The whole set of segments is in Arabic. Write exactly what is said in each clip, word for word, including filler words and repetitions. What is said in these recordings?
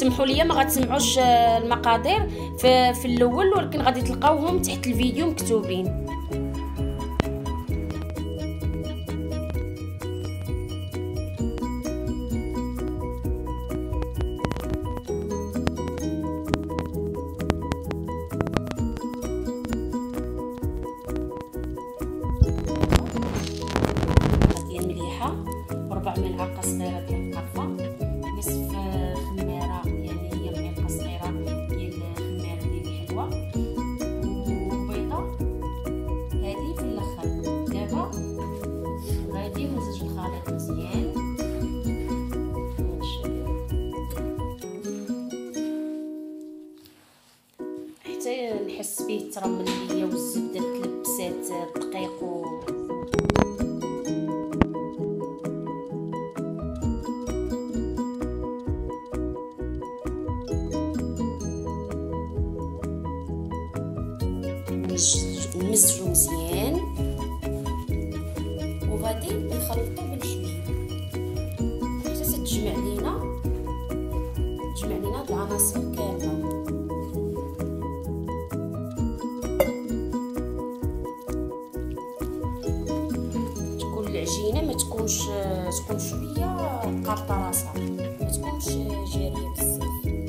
سمحوا لي ما غتسمعوش المقادير في, في الاول، ولكن غادي تلقاوهم تحت الفيديو مكتوبين. ربع ملعقه صغيره ديال القرفه، نصف خميره يعني هي معلقه صغيره ديال الخميره ديال الحلوه، وبيضه هذه في الاخر. دابا غادي نمزج الخليط مزيان حتى نحس به ترمل ليا والزبده تلبسات الدقيق و نمزجو مزيان، وغادي نخلطو بالشويه حتى تتجمع لينا تجمع لينا هاد العناصر كامله. تكون العجينه ما تكونش تكون شويه قارطه راسها، ما تكونش جاريه بزاف.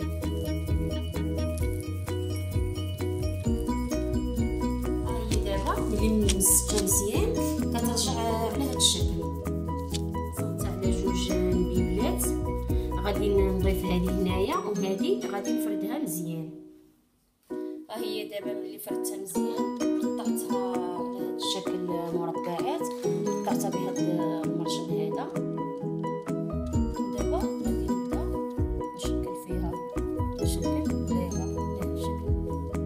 ملي مزجتها مزيان كترجع على هذا الشكل. صبت على جوج مبيبلات، غادي نضيف هذه هنايا وهذه غادي نفردها مزيان. ها هي دابا ملي فردتها مزيان قطعتها على هذا الشكل مربعات، قطعتها بهذا المرجن هذا. دابا غادي نبدا نشكل فيها نشكل بليغه بهذا الشكل.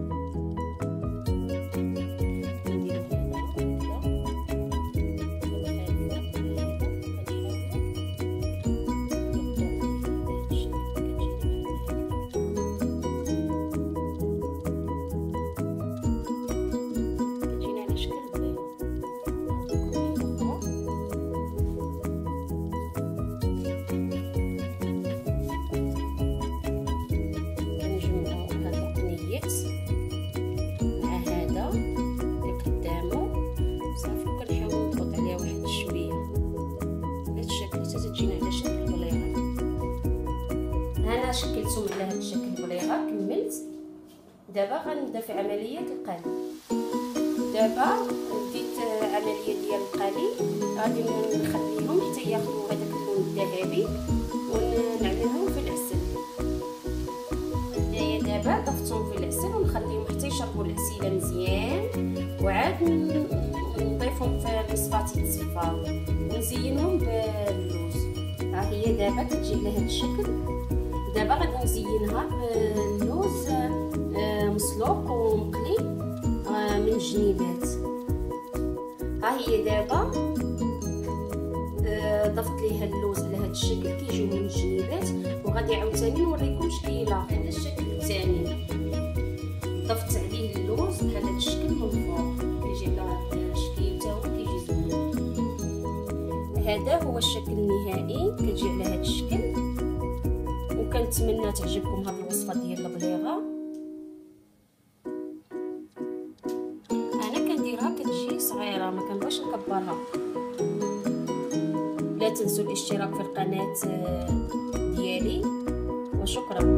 شكلتهم على هذا الشكل بليغه، كملت. دابا غنبدا في عمليه القلي. دابا بديت عمليه ديال القلي، غادي نخليهم حتى ياخذوا هذاك اللون الذهبي ونعملهم في العسل. هنايا دابا ضفتهم في العسل ونخليهم حتى يشربوا العسيله مزيان، وعاد نضيفهم في المصفات يتصفاو ونزينهم باللوز. ها هي دابا كتجي على هذا الشكل. دابا غادي نزينها باللوز مسلوق ومقلي من الجنيبات. ها هي دابا ضفت ليها اللوز على هذا الشكل كيجيو من الجنيبات، وغادي عاوتاني نوريكم شكيله هذا الشكل الثاني. ضفت عليه اللوز بهذا الشكل من فوق، كيجي على هذا الشكل حتى هو كيجي زوين. هذا هو الشكل النهائي، كتجي على هذا الشكل. وكنتمنى تعجبكم هذه الوصفه ديال البليغه. انا كنديرها كتجي صغيره، ما كنبغيش نكبرها. لا تنسوا الاشتراك في القناه ديالي، وشكرا.